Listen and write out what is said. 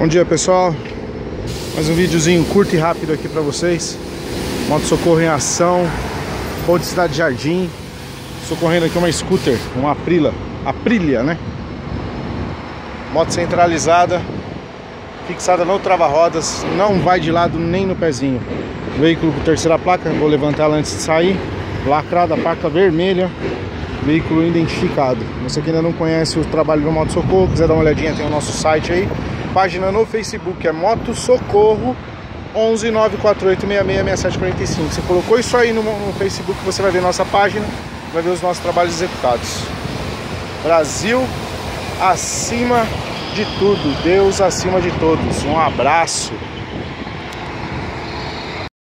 Bom dia, pessoal. Mais um videozinho curto e rápido aqui pra vocês. Moto socorro em ação, Boa de Cidade Jardim. Socorrendo aqui uma scooter, uma Aprilia, né? Moto centralizada, fixada no trava-rodas, não vai de lado nem no pezinho. Veículo com terceira placa, vou levantar ela antes de sair. Lacrada, placa vermelha, veículo identificado. Você que ainda não conhece o trabalho do Moto Socorro, quiser dar uma olhadinha, tem o nosso site aí. Página no Facebook é Moto Socorro 11 948 66 6745. Você colocou isso aí no Facebook, você vai ver nossa página, vai ver os nossos trabalhos executados. Brasil acima de tudo, Deus acima de todos. Um abraço.